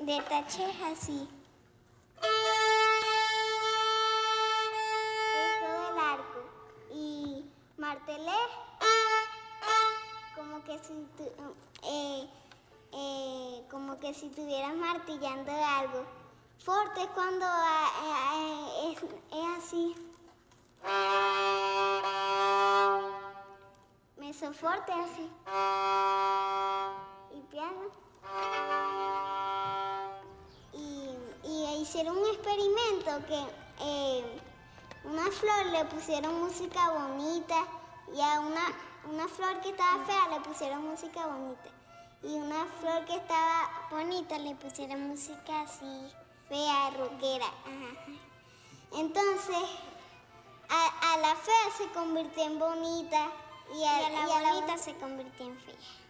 de tache es así. Esto del arco. Y martelé como que si estuvieras martillando algo. Forte es cuando es así. Mesoforte así. Y piano. Y hicieron un experimento que una flor le pusieron música bonita y a una flor que estaba fea le pusieron música bonita. Y una flor que estaba bonita le pusieron música así fea, rockera. Ajá. Entonces, a la fea se convirtió en bonita y a la bonita se convirtió en fea.